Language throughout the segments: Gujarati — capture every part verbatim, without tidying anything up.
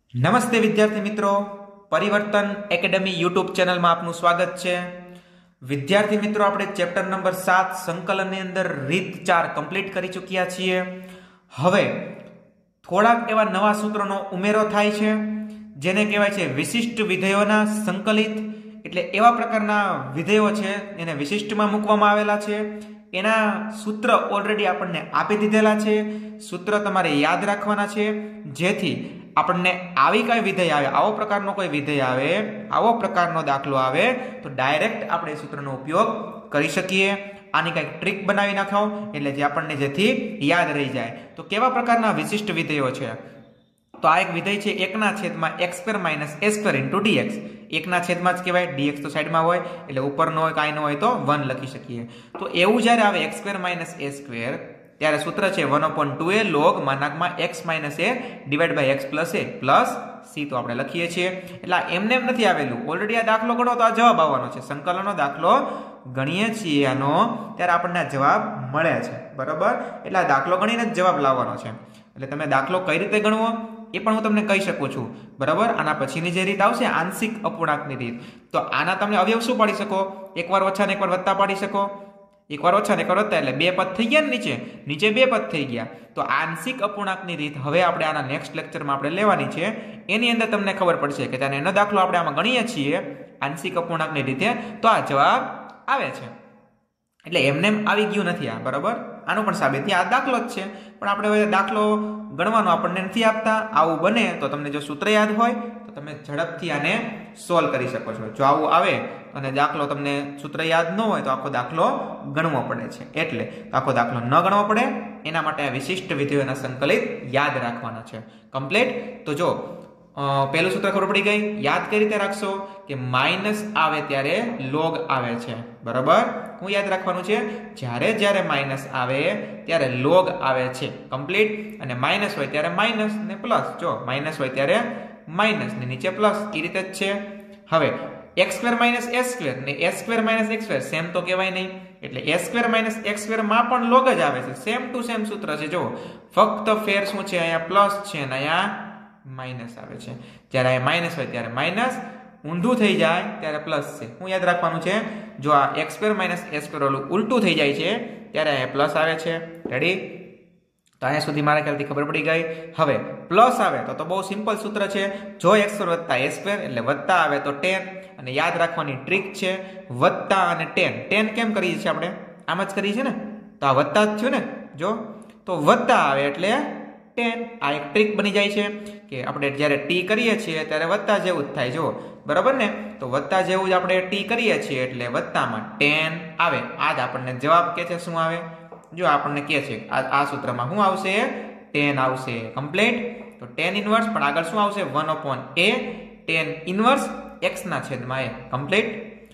નમસ્તે વિદ્યાર્થી મિત્રો, પરિવર્તન એકેડમી યુટ્યુબ ચેનલમાં આપનું સ્વાગત છે. વિદ્યાર્થી મિત્રો, આપણે ચેપ્ટર નંબર સાત સંકલનની અંદર રીત ચાર કમ્પ્લીટ કરી ચૂક્યા છીએ. હવે થોડાક એવા નવા સૂત્રોનો ઉમેરો થાય છે જેને કહેવાય છે વિશિષ્ટ વિધેયોના સંકલિત. એટલે એવા પ્રકારના વિધેયો છે એને વિશિષ્ટમાં મૂકવામાં આવેલા છે. એના સૂત્ર ઓલરેડી આપણને આપી દીધેલા છે. સૂત્ર તમારે યાદ રાખવાના છે જેથી આપણને આવી કઈ વિધેય આવે, આવો પ્રકારનો કોઈ વિધેય આવે, આવો પ્રકારનો દાખલો આવે તો ડાયરેક્ટ આપણે એ સૂત્રનો ઉપયોગ કરી શકીએ. આની કંઈક ટ્રીક બનાવી નાખો એટલે જે આપણને જેથી યાદ રહી જાય. તો કેવા પ્રકારના વિશિષ્ટ વિધેયો છે? તો આ એક વિધેય છે એકના છેદમાં x square minus a square into d x. એકના છેદમાં જ કહેવાય, ડીએક્સ તો સાઈડમાં હોય એટલે ઉપર ન હોય, કાંઈ ન હોય તો વન લખી શકીએ. તો એવું જ્યારે આવે x square minus a square, ત્યારે સૂત્ર છે one upon two a log માનાકમાં x minus a divide by x plus a plus c. તો આપણે લખીએ છીએ. એટલે એમને એમ નથી આવેલું, ઓલરેડી આ દાખલો ગણો તો આ જવાબ આવવાનો છે. સંકલનનો દાખલો ગણીએ છીએ આનો ત્યારે આપણને આ જવાબ મળે છે, બરાબર. એટલે આ દાખલો ગણીને જ જવાબ લાવવાનો છે. એટલે તમે દાખલો કઈ રીતે ગણવો એ પણ હું તમને કહી શકું છું, બરાબર. આના પછીની જે રીત આવશે આંશિક અપૂર્ણાંકની રીત, તો આના તમે અવયવ શું પાડી શકો? એકવાર ઓછા ને એકવાર વત્તા પાડી શકો. એકવાર ઓછા ને એકવાર વત્તા એટલે બે પદ થઈ ગયા ને, નીચે નીચે બે પદ થઈ ગયા. તો આંશિક અપૂર્ણાંકની રીત હવે આપણે આના નેક્સ્ટ લેક્ચરમાં આપણે લેવાની છે. એની અંદર તમને ખબર પડશે કે ત્યારે એનો દાખલો આપણે આમાં ગણીએ છીએ આંશિક અપૂર્ણાંકની રીતે તો આ જવાબ આવે છે. એટલે એમને એમ આવી ગયું નથી આ, બરાબર. આનું પણ સાબિતી આ દાખલો જ છે, પણ આપણે હવે દાખલો ગણવાનો આપણને નથી આપતા. આવું બને તો તમને જો સૂત્ર યાદ હોય તો તમે ઝડપથી આને સોલ્વ કરી શકો છો. જો આવું આવે અને દાખલો તમને સૂત્ર યાદ ન હોય તો આખો દાખલો ગણવો પડે છે. એટલે આખો દાખલો ન ગણવો પડે એના માટે આ વિશિષ્ટ વિધેયોના સંકલિત યાદ રાખવાના છે. કમ્પ્લીટ. તો જો પહેલું સૂત્ર ખબર પડી ગઈ. યાદ કઈ રીતે રાખશો કે માઇનસ આવે ત્યારે લોગ આવે છે, બરાબર. હું યાદ રાખવાનું છે જ્યારે જ્યારે માઇનસ આવે ત્યારે લોગ આવે છે. કમ્પ્લીટ. અને માઇનસ હોય ત્યારે માઇનસ ને પ્લસ. જો માઇનસ હોય ત્યારે માઇનસ ને નીચે પ્લસ, એ રીતે જ છે. હવે x square minus a square ને a square minus x square same તો કહેવાય નહીં. એટલે a square minus x square માં પણ લોગ જ આવે છે. સેમ ટુ સેમ સૂત્ર છે. જો ફક્ત ફેર શું છે, અહીંયા પ્લસ છે અને અહીંયા માઇનસ આવે છે. જ્યારે અહીંયા માઇનસ હોય ત્યારે માઇનસ, ઊંધું થઈ જાય ત્યારે પ્લસ છે. હું યાદ રાખવાનું છે, જો આ x square minus a square ઓલું ઉલટું થઈ જાય છે ત્યારે અહીંયા પ્લસ આવે છે. રેડી? તો અહીંયા સુધી મારા ખ્યાલથી ખબર પડી ગઈ. હવે પ્લસ આવે તો તો બહુ સિમ્પલ સૂત્ર છે. જો એક્સ સ્ક્વેર વત્તા એ સ્ક્વેર એટલે વત્તા આવે તો ટેન. અને યાદ રાખવાની ટ્રીક છે વત્તા અને ટેન. ટેન કેમ કરીએ છીએ આપણે? આમ જ કરીએ છીએ ને, તો આ વત્તા જ થયું ને. જો તો વત્તા આવે એટલે ટેન. આ એક ટ્રીક બની જાય છે કે આપણે જ્યારે ટી કરીએ છીએ ત્યારે વત્તા જેવું જ થાય. જો બરાબર ને, તો વત્તા જેવું જ આપણે ટી કરીએ છીએ એટલે વત્તામાં ટેન આવે. આ જ આપણને જવાબ કે છે. શું આવે? જો આપણને કહે છે આ આ સૂત્રમાં શું આવશે? ટેન આવશે. કમ્પ્લીટ. તો ટેન ઇનવર્સ, પણ આગળ શું આવશે? One upon a tan inverse x ના છેદમાં એ. કમ્પ્લીટ.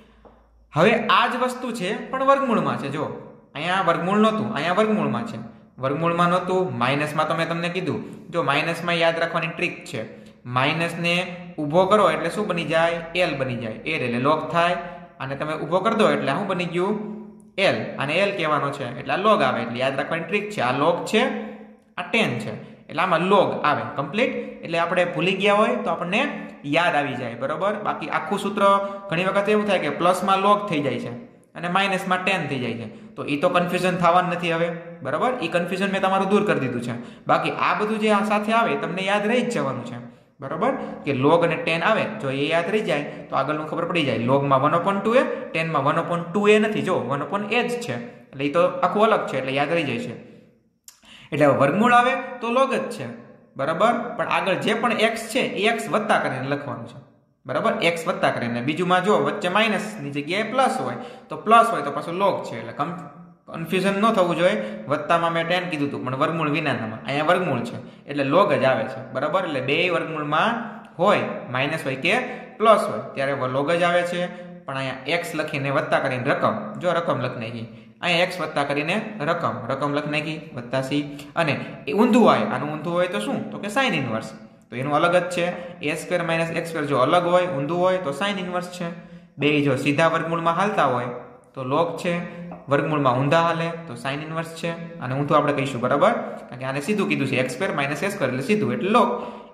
હવે આ જ વસ્તુ છે પણ વર્ગમૂળમાં છે. જો અહીંયા વર્ગમૂળ નહોતું, અહીંયા વર્ગમૂળમાં છે. વર્ગમૂળમાં નહોતું, માઇનસમાં તો મેં તમને કીધું. જો માઇનસમાં યાદ રાખવાની ટ્રીક છે, માઇનસ ને ઊભો કરો એટલે શું બની જાય? એલ બની જાય. એલ એટલે લોગ થાય. અને તમે ઊભો કરી દો એટલે શું બની ગયું? એલ. અને એલ કહેવાનો છે એટલે આ લોગ આવે. એટલે યાદ રાખવાની ટ્રીક છે, આ લોગ છે, આ ટેન છે, એટલે આમાં લોગ આવે. કમ્પ્લીટ. એટલે આપણે ભૂલી ગયા હોય તો આપણને યાદ આવી જાય, બરોબર. બાકી આખું સૂત્ર ઘણી વખત એવું થાય કે પ્લસમાં લોગ થઈ જાય છે અને માઇનસમાં ટેન થઈ જાય છે. તો એ તો કન્ફ્યુઝન થવાનું નથી હવે, બરાબર. એ કન્ફ્યુઝન મેં તમારું દૂર કરી દીધું છે. બાકી આ બધું જે આ સાથે આવે તમને યાદ રહી જ જવાનું છે, બરાબર. કે લોગ અને ટેન આવે, જો એ યાદ રહી જાય તો આગળનું ખબર પડી જાય. લોગમાં વન અપોન ટુ એ, ટેનમાં વન અપોન ટુ એ નથી, જો વન અપોન એ જ છે. એટલે એ તો આખું અલગ છે એટલે યાદ રહી જાય છે. એટલે વર્ગમૂળ આવે તો લોગ જ છે, બરાબર. પણ આગળ જે પણ એક્સ છે એ એક્સ વત્તા કરીને લખવાનું છે, બરાબર. એક્સ વત્તા કરીને. બીજુમાં જો વચ્ચે માઇનસ ની જગ્યાએ પ્લસ હોય તો પ્લસ હોય તો પાછું લોગ છે. એટલે કન્ફ્યુઝન ન થવું જોઈએ. વત્તામાં મેં ટેન કીધું હતું પણ વર્ગમૂળ વિનાનામાં અહીંયા વર્ગમૂળ છે એટલે લોગ જ આવે છે, બરાબર. એટલે બે વર્ગમૂળમાં હોય, માઇનસ હોય કે પ્લસ હોય ત્યારે લોગ જ આવે છે. પણ અહીંયા એક્સ લખીને વત્તા કરીને રકમ, જો રકમ લખી નાખી. અહીંયા એક્સ વત્તા કરીને રકમ, રકમ લખી નાખી વત્તા સી. અને એ ઊંધું હોય, આનું ઊંધું હોય તો શું? તો કે સાઇન ઇનવર્સ. તો એનું અલગ જ છે. A square minus x square જો અલગ હોય, ઊંધું હોય તો સાઇન ઇનવર્સ છે. બે જો સીધા વર્ગમૂળમાં હાલતા હોય તો લોગ છે, વર્ગમૂળમાં ઊંધા હાલે તો સાઇન ઇનવર્સ છે. અને ઊંધું આપણે કહીશું, બરાબર. કારણ કે આને સીધું કીધું છે x square minus a square એટલે સીધું એટલે log.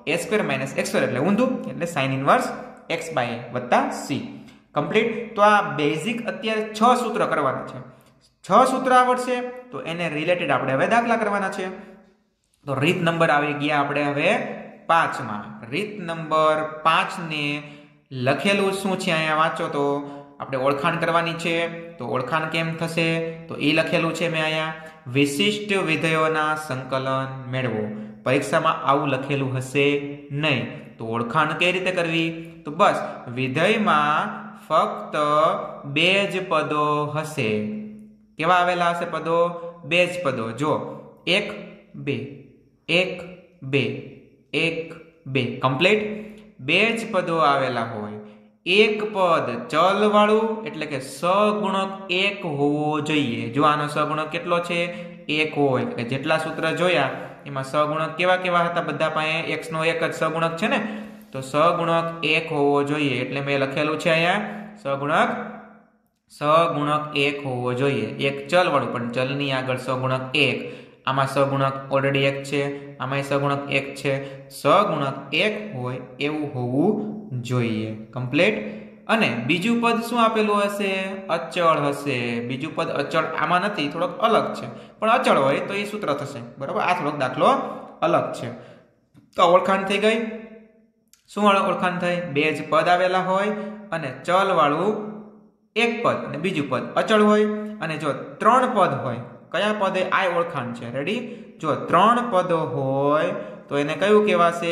A square minus x square એટલે ઊંધું, એટલે sine inverse x by a વત્તા સી. કમ્પ્લીટ. તો આ બેઝિક અત્યારે છ સૂત્ર કરવાના છે. છ સૂત્ર આવડશે તો એને રિલેટેડ આપણે હવે દાખલા કરવાના છે. તો રીત નંબર આવી ગયા આપણે હવે પાંચમાં. રીત નંબર પાંચ ને લખેલું શું છે અહીંયા વાંચો તો આપણે ઓળખાણ કરવાની છે. તો ઓળખાણ કેમ થશે તો એ લખેલું છે મેં અહીંયા, વિશિષ્ટ વિધેયોના સંકલન મેળવો. પરીક્ષામાં આવું લખેલું હશે નહીં. તો ઓળખાણ કઈ રીતે કરવી તો બસ વિધેયમાં ફક્ત બે જ પદો હશે. કેવા આવેલા હશે પદો? બે જ પદો. જો એક બે એક બે એક બે. કમ્પ્લીટ. બે જ પદો આવેલા હોય. એક પદ ચલ વાળું એટલે કે સગુણક એક હોવો જોઈએ. જો આનો સગુણક કેટલો છે? એક હોય. એટલે જેટલા સૂત્ર જોયા એમાં સગુણક કેવા કેવા હતા? બધા પાસે એક્સ નો એક જ સગુણક છે ને, તો સગુણક એક હોવો જોઈએ. એટલે મેં લખેલું છે અહીંયા સગુણક સગુણક એક હોવો જોઈએ. એક ચલ વાળું પણ ચલની આગળ સગુણક એક. આમાં સગુણક ઓલરેડી એક છે, આમાં સગુણક એક છે. સગુણક એક હોય એવું હોવું જોઈએ. કમ્પ્લીટ. અને બીજું પદ શું આપેલું હશે? અચળ હશે. બીજું પદ અચળ આમાં નથી, થોડોક અલગ છે, પણ અચળ હોય તો એ સૂત્ર થશે. બરાબર. આ થોડોક દાખલો અલગ છે. તો ઓળખાણ થઈ ગઈ. શું ઓળખાણ થઈ? બે જ પદ આવેલા હોય અને ચલ વાળું એક પદ અને બીજું પદ અચળ હોય. અને જો ત્રણ પદ હોય, કયા પદે? આ ઓળખાણ છે. રેડી. જો ત્રણ પદો હોય તો એને કયું કહેવાશે?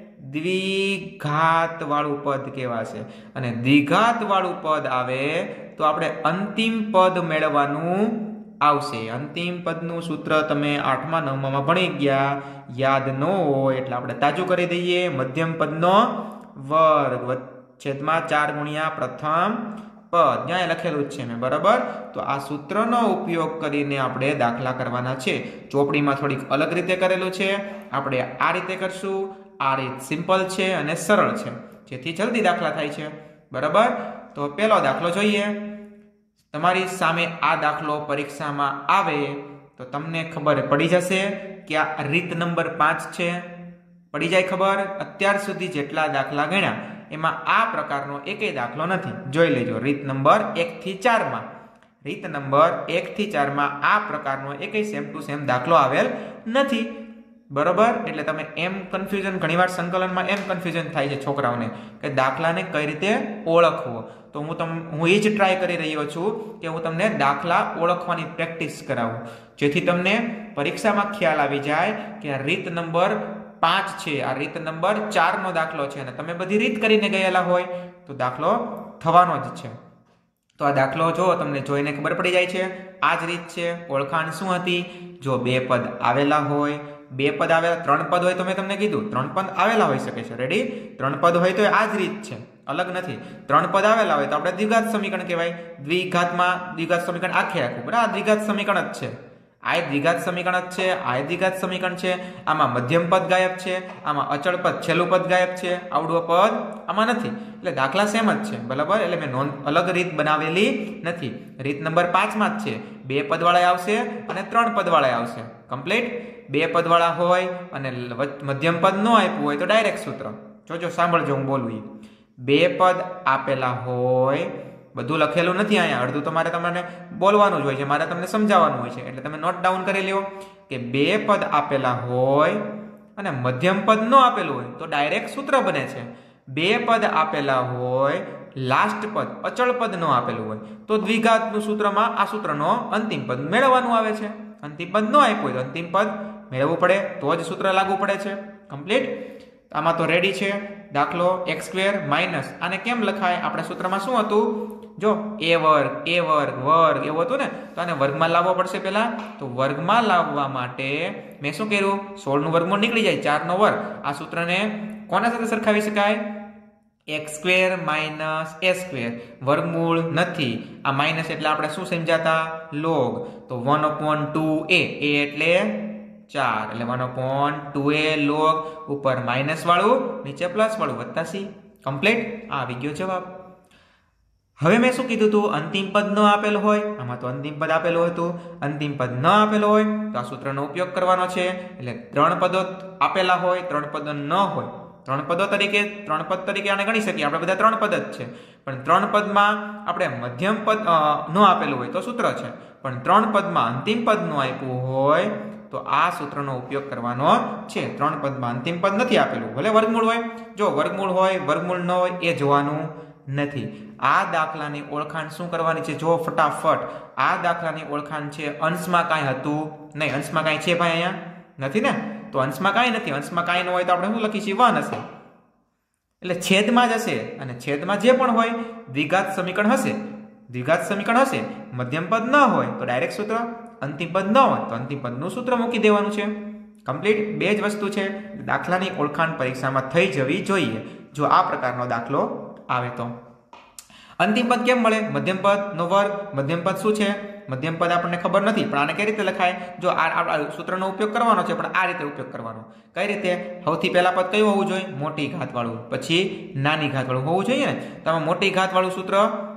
દ્વિઘાત વાળું પદ કહેવાશે. અને દ્વિઘાત વાળું પદ આવે તો આપણે અંતિમ પદ મેળવવાનું આવશે. અંતિમ પદનું સૂત્ર તમે આઠમા નવમામાં ભણી ગયા, યાદ ન હોય એટલે આપણે તાજું કરી દઈએ. મધ્યમ પદનો વર્ગ છેદમાં ચાર ગુણ્યા પ્રથમ પદ. ત્યાં લખેલું જ છે મેં. બરાબર. તો આ સૂત્રનો ઉપયોગ કરીને આપણે દાખલા કરવાના છે. ચોપડીમાં થોડીક અલગ રીતે કરેલું છે, આપણે આ રીતે કરશું. આ રીત સિમ્પલ છે અને સરળ છે, જેથી જલ્દી દાખલા થાય છે. બરાબર. તો પહેલો દાખલો જોઈએ. તમારી સામે આ દાખલો પરીક્ષામાં આવે તો તમને ખબર પડી જશે કે આ રીત નંબર પાંચ છે. પડી જાય ખબર. અત્યાર સુધી જેટલા દાખલા ગણ્યા એમાં આ પ્રકારનો એકેય દાખલો નથી. જોઈ લેજો. રીત નંબર એક થી ચાર માં રીત નંબર એક થી ચાર માં આ પ્રકારનો એકેય સેમ ટુ સેમ દાખલો આવેલ નથી. બરોબર. એટલે તમે એમ કન્ફ્યુઝન ઘણીવાર સંકલનમાં એમ કન્ફ્યુઝન થાય છે છોકરાઓને કે દાખલાને કઈ રીતે ઓળખવો. તો હું તમ હું એ જ ટ્રાય કરી રહ્યો છું કે હું તમને દાખલા ઓળખવાની પ્રેક્ટિસ કરાવું, જેથી તમને પરીક્ષામાં ખ્યાલ આવી જાય કે આ રીત નંબર પાંચ છે, આ રીત નંબર ચાર નો દાખલો છે અને તમે બધી રીત કરીને ગયેલા હોય તો દાખલો થવાનો જ છે. તો આ દાખલો જો તમને જોઈને ખબર પડી જાય છે. આ જ રીત છે. ઓળખાણ શું હતી? જો બે પદ આવેલા હોય, બે પદ આવેલા, ત્રણ પદ હોય તો મેં તમને કીધું ત્રણ પદ આવેલા હોઈ શકે છે. રેડી. ત્રણ પદ હોય તો આ જ રીત છે, અલગ નથી. ત્રણ પદ આવેલા હોય તો આપણે દ્વિઘાત સમીકરણ કહેવાય. દ્વિઘાતમાં દ્વિઘાત સમીકરણ આખે આખું બરાબર આ દ્વિઘાત સમીકરણ જ છે. આ દ્વિઘાત સમીકરણ જ છે, આ દ્વિઘાત સમીકરણ છે. આમાં મધ્યમ પદ ગાયબ છે, આમાં અચળ પદ છેલ્લું પદ ગાયબ છે, આવડું પદ આમાં નથી. એટલે દાખલા સેમ જ છે. બરાબર. એટલે મેં નોંધ અલગ રીત બનાવેલી નથી. રીત નંબર પાંચ માં જ છે. બે પદ વાળા આવશે અને ત્રણ પદ વાળા આવશે. કમ્પ્લીટ. બે પદ વાળા હોય અને મધ્યમ પદ ન આપ્યું હોય તો ડાયરેક્ટ સૂત્ર. જોજો, સાંભળજો હું બોલું. બે પદ આપેલા હોય, બધું લખેલું નથી અહીંયા, અડધું તમારે તમને બોલવાનું જ હોય છે, મારે તમને સમજાવવાનું હોય છે, એટલે તમે નોટ ડાઉન કરી લ્યો કે બે પદ આપેલા હોય અને મધ્યમ પદ ન આપેલું હોય તો ડાયરેક્ટ સૂત્ર બને છે. બે પદ આપેલા હોય, લાસ્ટ પદ અચળ પદ ન આપેલું હોય તો દ્વિઘાતનું સૂત્રમાં આ સૂત્રનો અંતિમ પદ મેળવવાનું આવે છે. અંતિમ પદ ન આપ્યું હોય તો અંતિમ પદ મેળવવું પડે તો જ સૂત્ર લાગુ પડે છે. કમ્પ્લીટ. આમાં તો રેડી છે દાખલો. એક્સ સ્ક્વેર માઇનસ આને કેમ લખાય? આપણે સૂત્રમાં શું હતું? જો એ વર્ગ એ વર્ગ વર્ગ એવું હતું ને, તો આને વર્ગમાં લાવવો પડશે પહેલા. તો વર્ગમાં લાવવા માટે મેં શું કર્યું? સોળ નું વર્ગમૂળ નીકળી જાય, ચાર નો વર્ગ. આ સૂત્રને કોના સાથે સરખાવી શકાય? X square minus a square. વર્ગમૂળ નથી, આ માઇનસ એટલે આપણે શું સમજાતા? લોગ. તો one upon two a a એટલે ચાર, એટલે one upon two a log. ઉપર માઇનસ વાળું, નીચે પ્લસ વાળું, વત્તા સી. કમ્પ્લીટ. આ આવી ગયો જવાબ. હવે મેં શું કીધું હતું, અંતિમ પદ ન આપેલો હોય, આમાં તો અંતિમ પદ આપેલું હતું, અંતિમ પદ ન આપેલો હોય તો આ સૂત્રનો ઉપયોગ કરવાનો છે. એટલે ત્રણ પદો આપેલા હોય, ત્રણ પદો ન હોય, ત્રણ પદો તરીકે ત્રણ પદ તરીકે આને ગણી શકીએ, આપણે બધા ત્રણ પદ જ છે, પણ ત્રણ પદમાં આપણે મધ્યમ પદ ન આપેલું હોય તો સૂત્ર છે, પણ ત્રણ પદમાં અંતિમ પદ ન આપ્યું હોય તો આ સૂત્રનો ઉપયોગ કરવાનો છે. ત્રણ પદમાં અંતિમ પદ નથી આપેલું, ભલે વર્ગમૂળ હોય, જો વર્ગમૂળ હોય વર્ગમૂળ ન હોય એ જોવાનું નથી. આ દાખલાની ઓળખાણ શું કરવાની છે, જો ફટાફટ આ દાખલાની ઓળખાણ છે અંશમાં કાંઈ હતું નહીં. અંશમાં કાંઈ છે ભાઈ અહીંયા નથી ને, તો અંશમાં કાંઈ નથી, અંશમાં કાંઈ ન હોય તો આપણે શું લખીશું, વન હશે, એટલે છેદમાં જ હશે, અને છેદમાં જે પણ હોય દ્વિઘાત સમીકરણ હશે, દ્વિઘાત સમીકરણ હશે. મધ્યમ પદ ન હોય તો ડાયરેક્ટ સૂત્ર, અંતિમ પદ ન હોય તો અંતિમ પદનું સૂત્ર મૂકી દેવાનું છે. કમ્પ્લીટ બે જ વસ્તુ છે. દાખલાની ઓળખાણ પરીક્ષામાં થઈ જવી જોઈએ જો આ પ્રકારનો દાખલો આવે તો. અંતિમ પદ કેમ મળે, મધ્યમ પદ નો વર્ગ. મધ્યમ પદ શું છે, મધ્યમ પદ આપણને ખબર નથી, પણ આને કઈ રીતે લખાય, જો આ સૂત્રનો ઉપયોગ કરવાનો છે, પણ આ રીતે ઉપયોગ કરવાનો. કઈ રીતે, સૌથી પહેલા પદ કયું હોવું જોઈએ, મોટી ઘાત વાળું, પછી નાની ઘાત વાળું હોવું જોઈએ ને. તમે મોટી ઘાત વાળું સૂત્ર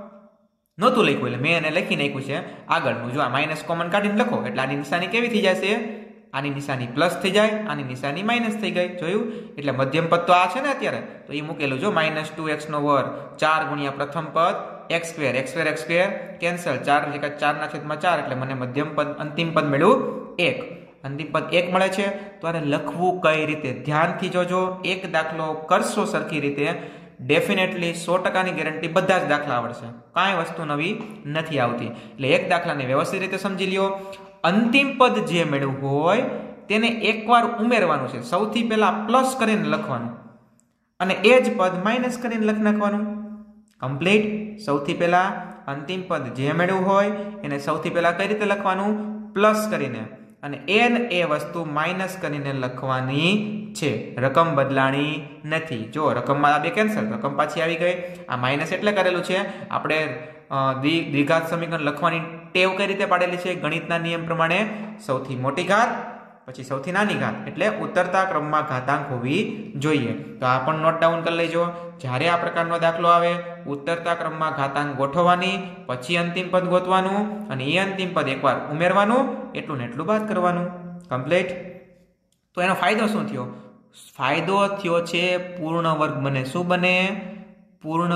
નહોતું લખ્યું, એટલે મેં એને લખી નાખ્યું છે આગળનું. જો આ માઇનસ કોમન કાઢીને લખો એટલે આની નિશાની કેવી થઈ જશે, આની નિશાની પ્લસ થઈ જાય, આની નિશાની માઇનસ થઈ ગઈ. જોયું, એટલે મધ્યમ પદ તો આ છે ને અત્યારે, તો એ મૂકેલું જો માઇનસ ટુ એક્સ નો વર્ગ ચાર ગુણ્યા પ્રથમ પદ x square, x square x square cancel, ચાર જગ્યા ચાર ના છેદમાં ચાર, એટલે મને મધ્યમ પદ અંતિમ પદ મળ્યું એક. અંતિમ પદ એક મળે છે. તો આને લખવું કઈ રીતે, ધ્યાનથી જોજો. એક દાખલો કરશો સરખી રીતે, ડેફિનેટલી સો ટકાની ગેરંટી બધા જ દાખલા આવડશે, કાંઈ વસ્તુ નવી નથી આવતી. એટલે એક દાખલાને વ્યવસ્થિત રીતે સમજી લ્યો. અંતિમ પદ જે મેળવ્યું હોય તેને એકવાર ઉમેરવાનું છે. સૌથી પહેલા પ્લસ કરીને લખવાનું અને એ જ પદ માઇનસ કરીને લખી નાખવાનું. કમ્પ્લીટ. સૌથી પહેલા અંતિમ પદ જે મેળવ્યું હોય એને સૌથી પહેલા કઈ રીતે લખવાનું, પ્લસ કરીને, અને એન એ વસ્તુ માઇનસ કરીને લખવાની છે. રકમ બદલાણી નથી. જો રકમમાં આ બે કેન્સલ, રકમ પાછી આવી ગઈ. આ માઇનસ એટલે કરેલું છે આપણે દ્વિઘાત સમીકરણ લખવાની ટેવ કઈ રીતે પાડેલી છે, ગણિતના નિયમ પ્રમાણે સૌથી મોટી ઘાત પછી સૌથી નાની ઘાત, એટલે ઉતરતા ક્રમમાં ઘાતાંક હોવી જોઈએ. તો આ પણ નોટ ડાઉન કરી લેજો. જ્યારે આ પ્રકારનો દાખલો આવે, ઉતરતા ક્રમમાં ઘાતાંક ગોઠવવાની, પછી અંતિમ પદ ગોતવાનું, અને એ અંતિમ પદ એકવાર ઉમેરવાનું, એટલું ને એટલું બાદ કરવાનું. કમ્પ્લીટ. તો એનો ફાયદો શું થયો, ફાયદો થયો છે પૂર્ણ વર્ગ બને. શું બને, પૂર્ણ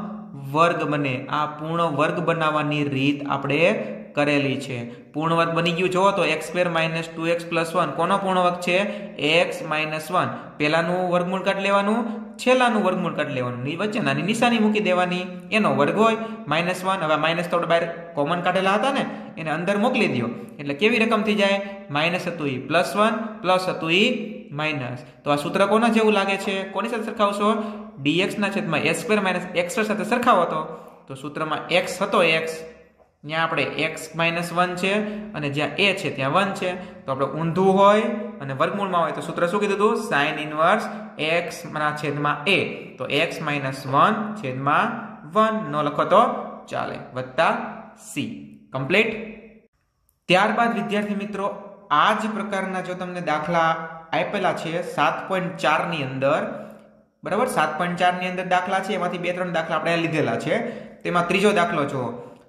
વર્ગ બને. આ પૂર્ણ વર્ગ બનાવવાની રીત આપણે કરેલી છે. પૂર્ણ વર્ગ બની ગયું જો તો x square minus two x plus one કોનો પૂર્ણ વર્ગ છે, એક્સ માઇનસ વન. પેલાનું વર્ગમૂળ કાઢી લેવાનું, છેલ્લાનું વર્ગમૂળ કાઢી લેવાનું, વચ્ચે નાની નિશાની મૂકી દેવાની, એનો વર્ગ હોય માઇનસ વન. હવે માઇનસ તો બહાર કોમન કાઢેલા હતા ને, એને અંદર મોકલી દો એટલે કેવી રકમ થઈ જાય, માઇનસ હતું એ પ્લસ વન, પ્લસ હતું એ માઇનસ. તો આ સૂત્ર કોના જેવું લાગે છે, કોની સાથે સરખાવશો, ડીએક્સ ના છેદમાં એ સ્ક્વેર માઇનસ એક્સ સાથે સરખાવો હતો. તો સૂત્રમાં એક્સ હતો, એક્સ ત્યાં આપણે એક્સ માઇનસ વન છે, અને જ્યાં એ છે ત્યાં વન છે. તો આપણે ઊંધું હોય અને વર્ગમૂળમાં હોય તો સૂત્ર શું કીધું હતું, સાઇન ઇનવર્સ એક્સ ના છેદમાં એ. તો એક્સ માઇનસ વન છેદમાં વન નો લખો તો ચાલે, વત્તા સી. કમ્પ્લીટ. ત્યારબાદ વિદ્યાર્થી મિત્રો આ જ પ્રકારના જો તમને દાખલા આપેલા છે સાત પોઈન્ટ ચાર ની અંદર, બરાબર, સાત પોઈન્ટ ચાર ની અંદર દાખલા છે, એમાંથી બે ત્રણ દાખલા આપણે લીધેલા છે. તેમાં ત્રીજો દાખલો જો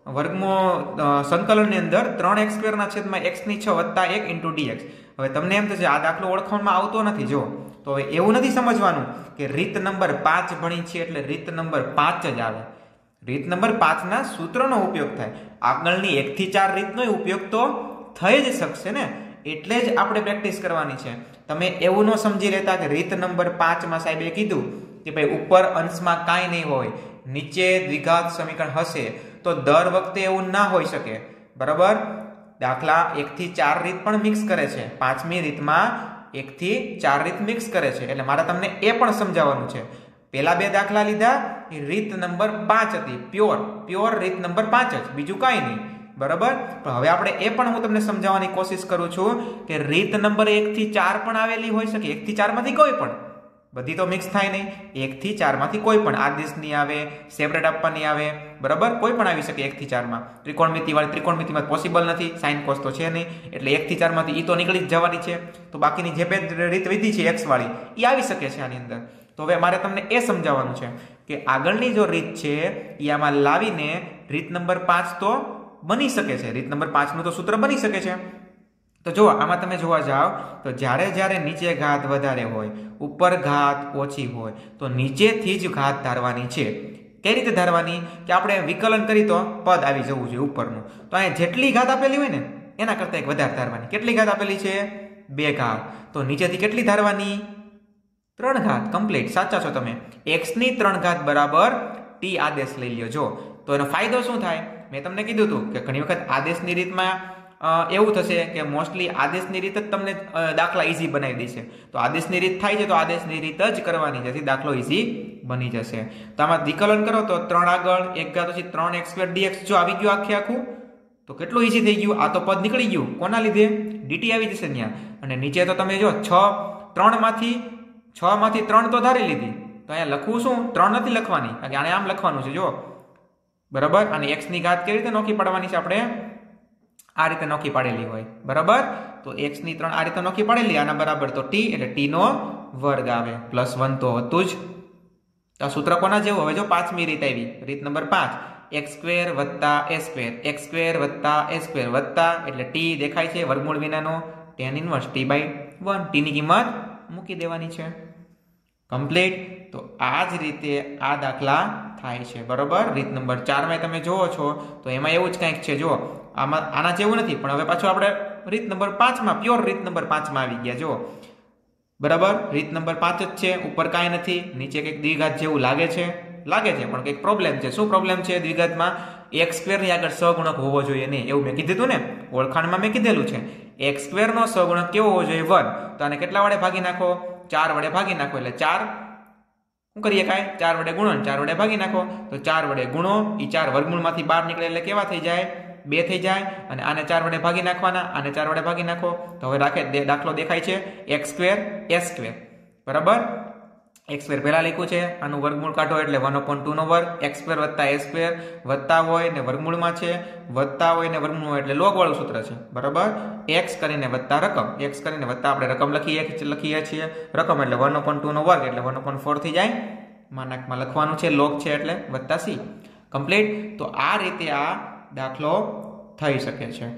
વર્ગમૂળ સંકલનની અંદર ત્રણ એક્સ સ્ક્વેર ના છેદમાં એક્સ ની છ વત્તા એક ઇન્ટુ ડીએક્સ. હવે તમને એમ થશે આ દાખલો ઓળખવામાં આવતો નથી. જો તો હવે એવું નથી સમજવાનું કે રીત નંબર પાંચ ભણી છે એટલે રીત નંબર પાંચ જ આવે. રીત નંબર પાંચ ના સૂત્રનો ઉપયોગ થાય. આગળની એક થી ચાર રીતનો ઉપયોગ તો થઈ જ શકશે ને, એટલે જ આપણે પ્રેક્ટિસ કરવાની છે. તમે એવું ન સમજી લેતા કે રીત નંબર પાંચ માં સાહેબે કીધું કે ભાઈ ઉપર અંશમાં કાંઈ નહીં હોય, નીચે દ્વિઘાત સમીકરણ હશે, તો દર વખતે એવું ના હોઈ શકે. બરાબર, દાખલા એક થી ચાર રીત પણ મિક્સ કરે છે. પાંચમી રીતમાં એક થી ચાર રીત મિક્સ કરે છે, એટલે મારે તમને એ પણ સમજાવવાનું છે. પેલા બે દાખલા લીધા એ રીત નંબર પાંચ હતી, પ્યોર પ્યોર રીત નંબર પાંચ જ, બીજું કાંઈ નહીં. બરાબર, પણ હવે આપણે એ પણ હું તમને સમજાવવાની કોશિશ કરું છું કે રીત નંબર એક થી ચાર પણ આવેલી હોઈ શકે, એક થી ચાર માંથી કોઈ પણ, બધી તો મિક્સ થાય નહીં. એક થી ચાર માંથી કોઈ પણ આદેશની આવે, સેપરેટ આપવાની આવે, બરાબર, કોઈ પણ આવી શકે એક થી ચાર માં. ત્રિકોણમિતિ વાળી ત્રિકોણમિતિમાં પોસિબલ નથી, સાઇન કોસ તો છે નહીં, એટલે એક થી ચાર માંથી ઈ તો નીકળી જ જવાની છે. તો બાકીની જે બે રીત વિધિ છે એક્સ વાળી એ આવી શકે છે આની અંદર. તો હવે મારે તમને એ સમજાવવાનું છે કે આગળની જો રીત છે એ આમાં લાવીને રીત નંબર પાંચ તો બની શકે છે, રીત નંબર પાંચ નું તો સૂત્ર બની શકે છે। તો જો આમાં તમે જોવા જાઓ તો જ્યારે જ્યારે નીચે ઘાત વધારે હોય, ઉપર ઘાત ઓછી હોય તો નીચેથી જ ઘાત ધારવાની છે। કઈ રીતે ધારવાની કે આપણે વિકલન કરી તો પદ આવી જવું જોઈએ ઉપરનું, તો અહીંયા જેટલી ઘાત આપેલી હોય ને એના કરતા એક વધારે ધારવાની। કેટલી ઘાત આપેલી છે? બે ઘાત, તો નીચેથી કેટલી ધારવાની? ત્રણ ઘાત। કમ્પ્લીટ, સાચા છો તમે। x ની ત્રણ ઘાત બરાબર t આદેશ લઈ લ્યો। જો તો એનો ફાયદો શું થાય? મેં તમને કીધું હતું કે ઘણી વખત આદેશની રીતમાં એવું થશે કે મોસ્ટલી આદેશની રીત જ તમને દાખલા ઈઝી બનાવી દેશે। તો આદેશની રીત થાય છે તો આદેશની રીત જ કરવાની, જેથી દાખલો ઈઝી બની જશે। તો આમાં વિકલન કરો તો ત્રણ આગળ એક ઘાત પછી ત્રણ એક્સ સ્ક્વેર ડીએક્સ જો આવી ગયું આખે આખું, તો કેટલું ઈઝી થઈ ગયું। આ તો પદ નીકળી ગયું, કોના લીધે? ડીટી આવી જશે ત્યાં। અને નીચે તો તમે જો છ ત્રણ માંથી છ માંથી ત્રણ તો ધારી લીધી, તો અહીંયા લખવું શું? ત્રણ નથી લખવાની, કારણ કે આને આમ લખવાનું છે જો, બરાબર। અને એક્સ ની ઘાત કેવી રીતે નોખી પાડવાની છે? આપણે આ રીતે નોખી પાડેલી હોય, બરાબર। તો એક્સ ની ત્રણ આ રીતે નોખી પાડેલી, આના બરાબર તો ટી એટલે ટી નો વર્ગ આવે, પ્લસ વન તો હતું જ। આ સૂત્ર કોના જેવું? હવે જો પાંચમી રીત આવી, રીત નંબર પાંચ, એક્સ સ્ક્વેર વત્તા એ સ્ક્વેર, એક્સ સ્ક્વેર વત્તા એ સ્ક્વેર વત્તા એટલે ટી દેખાય છે વર્ગમૂળ વિનાનો tan inverse t by one, t ની કિંમત મૂકી દેવાની છે। કમ્પ્લીટ। તો આ જ રીતે આ દાખલા થાય છે, બરોબર। રીત નંબર ચાર માં તમે જોવો છો તો એમાં એવું જ કંઈક છે, જો આમાં આના જેવું નથી, પણ હવે પાછું આપણે રીત નંબર પાંચ માં પ્યોર રીત નંબર પાંચ માં આવી ગયા, જો બરાબર। રીત નંબર પાંચ જ છે, ઉપર કાંઈ નથી, નીચે કંઈક દ્વિઘાત જેવું લાગે છે લાગે છે પણ કંઈક પ્રોબ્લેમ છે। શું પ્રોબ્લેમ છે દ્વિઘાતમાં? એક્સ સ્ક્વેર ની આગળ સહગુણક હોવો જોઈએ નહીં, એવું મેં કીધું હતું ને, ઓળખાણમાં મેં કીધેલું છે। એક્સ સ્ક્વેર નો સહગુણક કેવો હોવો જોઈએ? વન। તો આને કેટલા વડે ભાગી નાખો? ચાર વડે ભાગી નાખો, એટલે ચાર શું કરીએ કાંઈ? ચાર વડે ગુણો, ચાર વડે ભાગી નાખો, તો ચાર વડે ગુણો, એ ચાર વર્ગમૂળમાંથી બહાર નીકળે એટલે કેવા થઈ જાય? બે થઈ જાય। અને આને ચાર વડે ભાગી નાખવાના, આને ચાર વડે ભાગી નાખો, તો હવે રાખે દાખલો દેખાય છે એક્સ સ્ક્વેર એ સ્ક્વેર, બરાબર। એક્સ સ્ક્વેર પહેલા લખ્યું છે, આનું વર્ગમૂળ કાઢો એટલે વન અપોન ટુ નો વર્ગ, એક્સ સ્ક્વેર વત્તા એ સ્ક્વેર, વત્તા હોય ને વર્ગમૂળમાં છે, વત્તા હોય ને વર્ગમૂળ હોય એટલે લોગ વાળું સૂત્ર છે, બરાબર। એક્સ કરીને વત્તા રકમ, એક્સ કરીને વત્તા આપણે રકમ લખીએ લખીએ છીએ રકમ એટલે વન અપોન ટુ નો વર્ગ એટલે વન અપોન ફોર થઈ જાય, માનાકમાં લખવાનું છે, લોગ છે એટલે વત્તા સી। કમ્પ્લીટ। તો આ રીતે આ દાખલો થઈ શકે છે।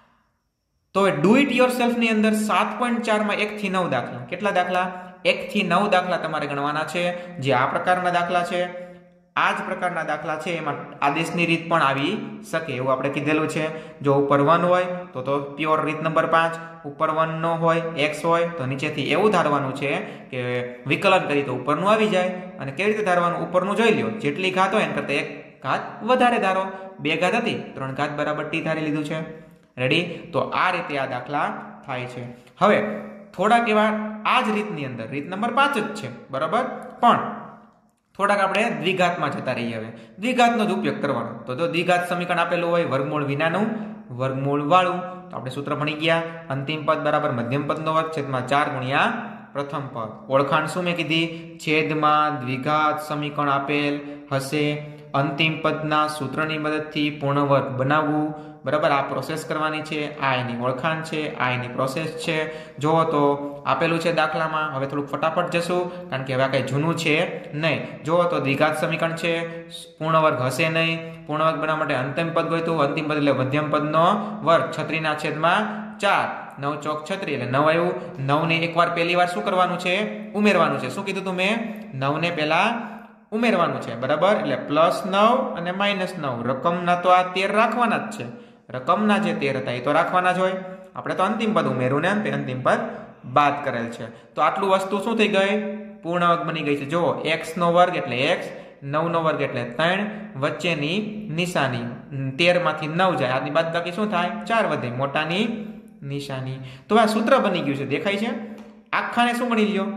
તો ડુ ઇટ યોર સેલ્ફ ની અંદર સાત પોઈન્ટ ચાર માં એક થી નવ દાખલા, કેટલા દાખલા? એક થી નવ દાખલા તમારે ગણવાના છે, જે આ પ્રકારના દાખલા છે। આ જ પ્રકારના દાખલા છે, એમાં આદેશની રીત પણ આવી શકે એવું આપણે કીધેલું છે। જો ઉપર વન હોય તો તો પ્યોર રીત નંબર પાંચ, ઉપર વન નો હોય, એક્સ હોય તો નીચેથી એવું ધારવાનું છે કે વિકલન કરી તો ઉપરનું આવી જાય। અને કેવી રીતે ધારવાનું? ઉપરનું જોઈ લ્યો, જેટલી ઘાત હોય એના કરતા એક ઘાત વધારે ધારો। બે ઘાત હતી, ત્રણ ઘાત બરાબર ટી ધારી લીધું છે, રેડી। તો આ રીતે આ દાખલા થાય છે। હવે થોડાક એવા આ જ રીતની અંદર, રીત નંબર પાંચ જ છે, બરાબર, પણ થોડાક આપણે દ્વિઘાતમાં જતા રહીએ। હવે દ્વિઘાતનો જ ઉપયોગ કરવાનો, તો જો દ્વિઘાત સમીકરણ આપેલું હોય વર્ગમૂળ વિનાનું વર્ગમૂળ વાળું, તો આપણે સૂત્ર ભણી ગયા, અંતિમ પદ બરાબર મધ્યમ પદનો વર્ગ છેદમાં ચાર ગુણ્યા પ્રથમ પદ। ઓળખાણ શું મેં કીધી? છેદમાં દ્વિઘાત સમીકરણ આપેલ હશે, અંતિમ પદના સૂત્રની મદદથી પૂર્ણ વર્ગ બનાવવું, બરાબર। આ પ્રોસેસ કરવાની છે, આ એની ઓળખાણ છે, આ એની પ્રોસેસ છે। જો તો આપેલું છે દાખલામાં, હવે થોડુંક ફટાફટ જશું કારણ કે હવે આ કંઈ જૂનું છે નહીં। જો તો દ્વિઘાત સમીકરણ છે, પૂર્ણ વર્ગ હશે નહીં, પૂર્ણ વર્ગ બનાવવા માટે અંતિમ પદ ગોઈતું, અંતિમ પદ એટલે મધ્યમ પદનો વર્ગ છત્રીના છેદમાં ચાર, નવ ચોક છત્રી એટલે નવ આવ્યું। નવ ને એકવાર પહેલી વાર શું કરવાનું છે? ઉમેરવાનું છે। શું કીધું તું મેં? નવ ને પહેલા ઉમેરવાનું છે, બરાબર, એટલે પ્લસ નવ અને માઇનસ નવ, રકમના તો આ તેર રાખવાના જ છે, રકમના જે તેર હતા એ તો રાખવાના જ હોય, આપણે તો અંતિમ પદ ઉમેર્યું ને અંતિમ પદ બાદ કરેલ છે। તો આટલું વસ્તુ શું થઈ ગઈ? પૂર્ણ વર્ગ બની ગઈ છે। જો એક્સ નો વર્ગ એટલે એક્સ, નવ નો વર્ગ એટલે ત્રણ, વચ્ચેની નિશાની તેર માંથી નવ જાય, આની બાદ બાકી શું થાય? ચાર વધે, મોટાની નિશાની। તો આ સૂત્ર બની ગયું છે, દેખાય છે? આખાને શું ગણી લ્યો?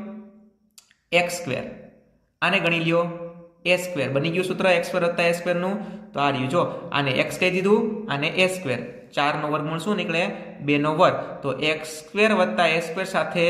એક્સ સ્ક્વેર, આને ગણી લ્યો એ સ્ક્વેર, બની ગયું સૂત્ર એક્સ સ્ક્વેર વત્તા એ સ્ક્વેર નું। તો આ રહ્યું, જો આને એક્સ કહી દીધું, આને એ સ્ક્વેર, ચાર નો વર્ગમૂળ શું નીકળે? બે નો વર્ગ, તો એક્સ સ્ક્વેર વત્તા એ સ્ક્વેર સાથે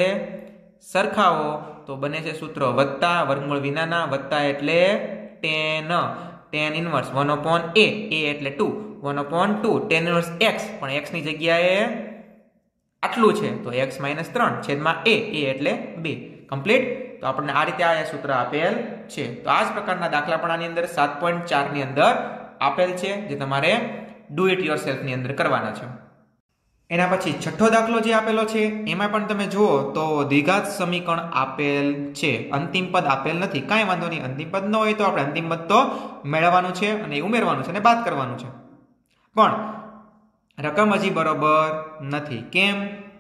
સરખાવો તો બને છે સૂત્ર વત્તા વર્ગમૂળ વિનાના, વત્તા એટલે tan, tan inverse one upon a, a એટલે two, one upon two tan inverse x, પણ એક્સ ની જગ્યાએ આટલું છે તો એક્સ માઇનસ ત્રણ છેદમાં એ, એ એટલે બે। કમ્પ્લીટ। તો તો આપણને આ રીતે આ સૂત્ર આપેલ છે. તો આ જ પ્રકારના દાખલા પણ આની અંદર સાત પોઈન્ટ ચાર ની અંદર આપેલ છે, જે તમારે ડુ ઇટ યોરસેલ્ફ ની અંદર કરવાના છે. એના પછી છઠ્ઠો દાખલો જે આપેલો છે એમાં પણ તમે જુઓ તો દ્વિઘાત સમીકરણ આપેલ છે, અંતિમ પદ આપેલ નથી. કાંઈ વાંધો નહીં, અંતિમ પદ ન હોય તો આપણે અંતિમ પદ તો મેળવવાનું છે અને ઉમેરવાનું છે અને બાદ કરવાનું છે. પણ રકમ હજી બરોબર નથી. કેમ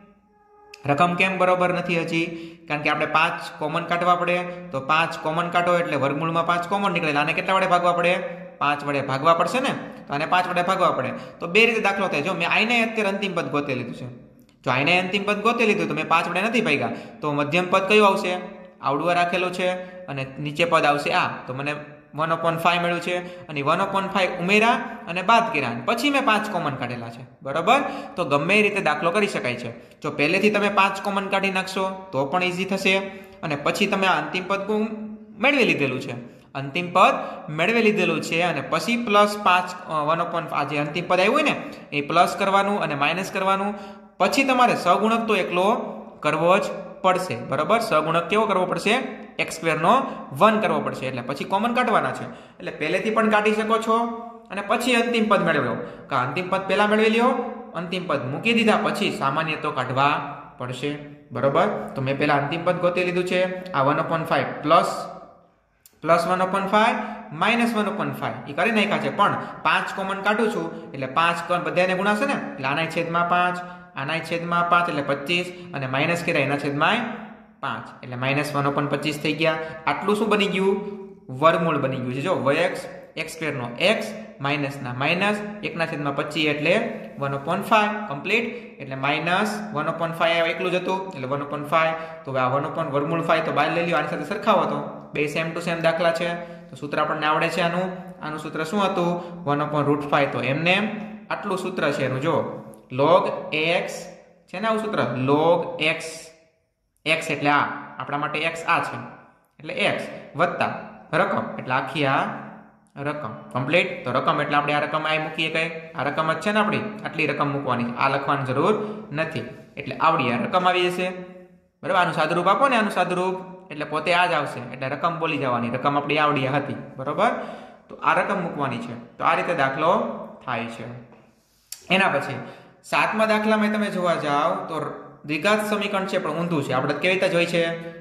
રકમ કેમ બરોબર નથી હજી? કારણ કે આપણે પાંચ કોમન કાઢવા પડે. તો પાંચ કોમન કાઢો એટલે વર્ગમૂળમાં પાંચ કોમન નીકળે. આને કેટલા વડે ભાગવા પડે? પાંચ વડે ભાગવા પડશે ને. તો આને પાંચ વડે ભાગવા પડે. તો બે રીતે દાખલો થાય. જો મેં આઈને અત્યારે અંતિમ પદ ગોતી લીધું છે, જો આઈને અંતિમ પદ ગોતી લીધું તો મેં પાંચ વડે નથી ભાગ્યા, તો મધ્યમ પદ કયું આવશે? આવડું રાખેલું છે અને નીચે પદ આવશે આ. તો મને વન અપોન ફાઈવ મળ્યું છે અને વન અપોન ફાઈવ ઉમેરા અને બાદ કર્યા, પછી મેં પાંચ કોમન કાઢેલા છે. બરોબર? તો ગમે એ રીતે દાખલો કરી શકાય છે. જો પહેલેથી તમે પાંચ કોમન કાઢી નાખશો તો પણ ઇઝી થશે અને પછી તમે આ અંતિમ પદ મેળવી લીધેલું છે, અંતિમ પદ મેળવી લીધેલું છે અને પછી પ્લસ પાંચ વન અપોન આ જે અંતિમ પદ આવ્યું હોય ને એ પ્લસ કરવાનું અને માઇનસ કરવાનું. પછી તમારે સહગુણક તો એકલો કરવો જ પડશે. બરાબર? સહગુણક કેવો કરવો પડશે? એક્સ સ્ક્વેર નો વન કરવો પડશે. એટલે પછી કોમન કાઢવાના છે. એટલે પહેલેથી પણ કાઢી શકો છો અને પછી અંતિમ પદ મેળવ્યો. કા અંતિમ પદ પહેલા મેળવી લ્યો, અંતિમ પદ મૂકી દીધા પછી સામાન્ય તો કાઢવા પડશે. બરોબર? તો મેં પહેલા અંતિમ પદ ગોતી લીધું છે. આ one upon five plus plus one upon five minus one upon five a કરી નાખ્યા છે. પણ પાંચ કોમન કાઢું છું એટલે પાંચ બધાને ગુણાશે ને. એટલે આના છેદમાં પાંચ, આના છેદમાં પાંચ એટલે પચીસ અને માઇનસ કર્યા એના છેદમાં પાંચ એટલે માઇનસ વન અપોન પચીસ થઈ ગયા. આટલું શું બની ગયું? વર્ગમૂળ બની ગયું છે. જો વયએક્સ એક્સ સ્ક્વેર નો એક્સ માઇનસ ના માઇનસ એકના છેદમાં પચીસ એટલે વન અપોન ફાઈવ કમ્પ્લીટ. એટલે માઇનસ વન અપોન ફાઈવ એકલું જ હતું એટલે વન અપોન ફાઈવ. તો આ વન અપોન વર્ગમૂળ ફાઈવ તો બહાર લઈ લ્યો, આની સાથે સરખાવો તો બે સેમ ટુ સેમ દાખલા છે. તો સૂત્ર આપણને આવડે છે આનું. આનું સૂત્ર શું હતું? One upon root five. તો એમને એમ આટલું સૂત્ર છે એનું. જો લોગ એક્સ છે ને આવું સૂત્ર, લોગ એક્સ, એક્સ એટલે આ આપણા માટે એક્સ આ છે એટલે એક્સ વત્તા રકમ એટલે આખી આ રકમ કમ્પ્લીટ. તો રકમ એટલે આપણે આ રકમ આ મૂકીએ, કઈ આ રકમ જ છે ને આપણી, આટલી રકમ મૂકવાની, આ લખવાની જરૂર નથી. એટલે આવડી આ રકમ આવી જશે. બરાબર? આનું સાદુરૂપ આપો ને, આનું સાદુરૂપ એટલે પોતે આ જ આવશે. એટલે રકમ બોલી જવાની, રકમ આપણી આવડી હતી. બરોબર? તો આ રકમ મૂકવાની છે. તો આ રીતે દાખલો થાય છે. એના પછી સાતમા દાખલામાં તમે જોવા જાઓ તો દ્વિઘાત સમીકરણ છે પણ ઊંધું છે. આપણે કેવી રીતે જોઈ છે?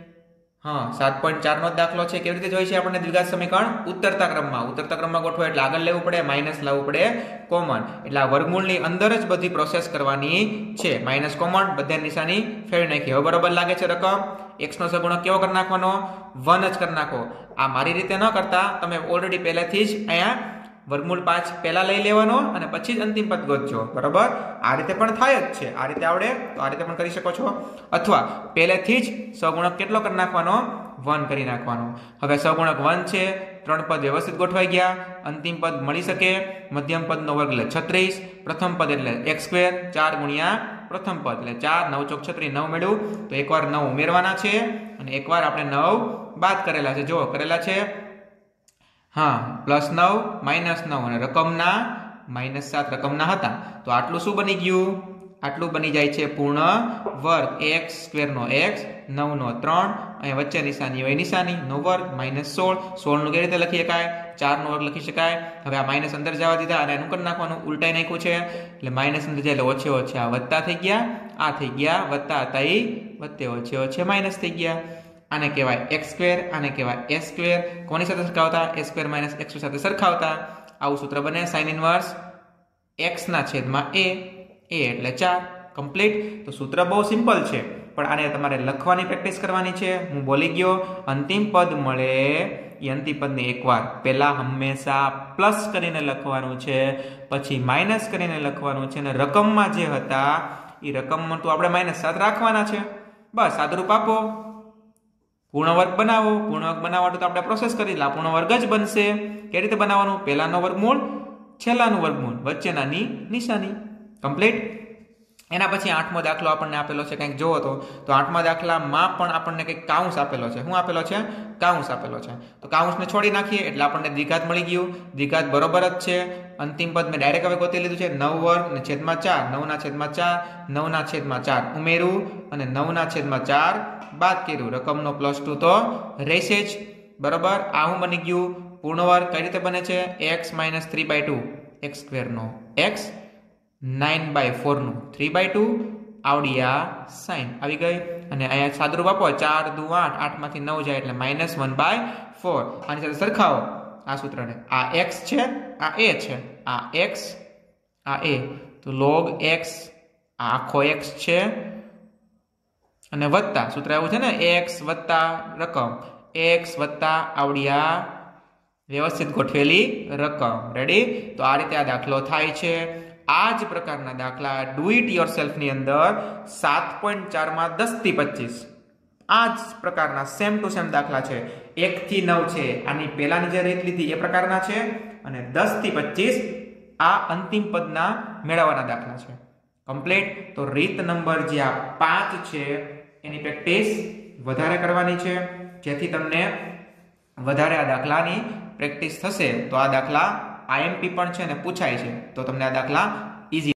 હા, સાત પોઈન્ટ ચાર નો દાખલો છે. કેવી રીતે જોઈ છે આપણને દ્વિઘાત સમીકરણ? ઉતરતા ક્રમમાં. ઉતરતા ક્રમમાં ગોઠવો એટલે આગળ લેવું પડે, માઇનસ લાવવું પડે કોમન. એટલે આ વર્ગમૂળની અંદર જ બધી પ્રોસેસ કરવાની છે. માઇનસ કોમન બધા નિશાની ફેરવી નાખી. હવે બરોબર લાગે છે રકમ? એક્સ નો સગુણક કેવો કરી નાખવાનો? વન જ કરી નાખો. આ મારી રીતે ન કરતા તમે ઓલરેડી પહેલાથી જ અહીંયા વર્ગમૂળ પાંચ પહેલા લઈ લેવાનો અને પછી જ અંતિમ પદ ગોતજો. બરોબર? આ રીતે પણ થાય જ છે. આ રીતે આવડે તો આ રીતે પણ કરી શકો છો. અથવા પહેલેથી જ સગુણક કેટલો કરી નાખવાનો? વન કરી નાખવાનો. હવે સગુણક વન છે, ત્રણ પદ વ્યવસ્થિત ગોઠવાઈ ગયા, અંતિમ પદ મળી શકે. મધ્યમ પદ નો વર્ગ એટલે છત્રીસ, પ્રથમ પદ એટલે એક્સ સ્ક્વેર, ચાર ગુણ્યા પ્રથમ પદ એટલે ચાર, નવ ચોક છત્રીસ, નવ મેળવું. તો એકવાર નવ ઉમેરવાના છે અને એકવાર આપણે નવ બાદ કરેલા છે. જો કરેલા છે હા, પ્લસ નવ માઇનસ નવ અને રકમના માઇનસ સાત રકમના હતા. તો આટલું શું બની ગયું? આટલું બની જાય છે પૂર્ણ વર્ગ. એક્સ સ્ક્વેર નો એક્સ, નવ નો ત્રણ, અહીંયા વચ્ચે નિશાની હોય નિશાની નો વર્ગ માઇનસ સોળ. સોળ નું કેવી રીતે લખી શકાય? ચાર નો વર્ગ લખી શકાય. હવે આ માઇનસ અંદર જવા દીધા અને એનું કરી નાખવાનું, ઉલટાઈ નાખ્યું છે એટલે માઇનસ અંદર જાય એટલે ઓછે ઓછે આ વત્તા થઈ ગયા, આ થઈ ગયા વત્તા હતા એ વત્તે ઓછે ઓછે માઇનસ થઈ ગયા. આને કહેવાય એક્સ સ્ક્વેર, આને કહેવાય એસ સ્ક્વેર. કોની સાથે સરખાવતા? એ સ્ક્વેર માઇનસ એક્સ સાથે સરખાવતા આવું સૂત્ર બને. સાઇન ઇનવર્સ એક્સ ના છેદમાં એ, એ એટલે ચાર કમ્પ્લીટ. તો સૂત્ર બહુ સિમ્પલ છે પણ આને તમારે લખવાની પ્રેક્ટિસ કરવાની છે. હું બોલી ગયો, અંતિમ પદ મળે એ અંતિમ પદને એકવાર પહેલા હંમેશા પ્લસ કરીને લખવાનું છે, પછી માઇનસ કરીને લખવાનું છે અને રકમમાં જે હતા એ રકમમાં તો આપણે માઇનસ સાત રાખવાના છે. બસ સાદુરૂપ આપો, પૂર્ણ વર્ગ બનાવો. પૂર્ણ વર્ગ બનાવવા તો આપણે પ્રોસેસ કરી લા પૂર્ણ વર્ગ જ બનશે. કેવી રીતે બનાવવાનું? પહેલાનો વર્ગમૂળ, છેલ્લાનું વર્ગમૂળ, વચ્ચેનાની નિશાની કમ્પ્લીટ. એના પછી આઠમો દાખલો આપણને આપેલો છે, કંઈક જોવો તો તો આઠમા દાખલામાં પણ આપણને કંઈક કાઉન્સ આપેલો છે. શું આપેલો છે? કાઉન્સ આપેલો છે. તો કાઉન્સને છોડી નાખીએ એટલે આપણને દ્વિઘાત મળી ગયું. દ્વિઘાત બરોબર જ છે. અંતિમ પદ મેં ડાયરેક્ટ હવે ગોતી લીધું છે. નવ વર્ગ ને છેદમાં ચાર, નવના છેદમાં ચાર, નવના છેદમાં ચાર ઉમેરું અને નવના છેદમાં ચાર બાદ કર્યું. રકમનો પ્લસ ટુ તો રહેશે જ. બરોબર. આ હું બની ગયું પૂર્ણ વર્ગ. કઈ રીતે બને છે? X minus three by two x સ્ક્વેરનો એક્સ, નાઇન બાય ફોરનું થ્રી બાય ટુ આવડી આ સાઈન આવી ગઈ. અને અહીંયા સાદુરૂપ આપો, ચાર દુ આઠ, આઠમાંથી નવ જાય એટલે માઇનસ વન બાય ફોર. આની સાથે સરખાવો આ સૂત્રને. આ એક્સ છે, આ એ છે. આ એક્સ, આ એ. તો લોગ એક્સ, આ આખો એક્સ છે અને વત્તા સૂત્ર એવું છે ને, એક્સ વત્તા રકમ, એક્સ વત્તા આવડી આ વ્યવસ્થિત ગોઠવેલી રકમ. રેડી? તો આ રીતે આ દાખલો થાય છે. આ જ પ્રકારના દાખલા ડુ ઇટ યોરસેલ્ફ ની અંદર સાત પોઈન્ટ ચાર માં દસ થી પચીસ આ જ પ્રકારના સેમ ટુ સેમ દાખલા છે. એક થી નવ છે, આની પહેલાની જે રીત લીધી એ પ્રકારના છે, અને દસ થી પચીસ આ અંતિમ પદના મેળવવાના દાખલા છે. કમ્પ્લીટ. તો રીત નંબર જે આ પાંચ છે એની પ્રેક્ટિસ વધારે કરવાની છે, જેથી તમને વધારે આ દાખલાની પ્રેક્ટિસ થશે. તો આ દાખલા આઈએમપી પણ છે ને પૂછાય છે, તો તમને આ દાખલા ઈઝી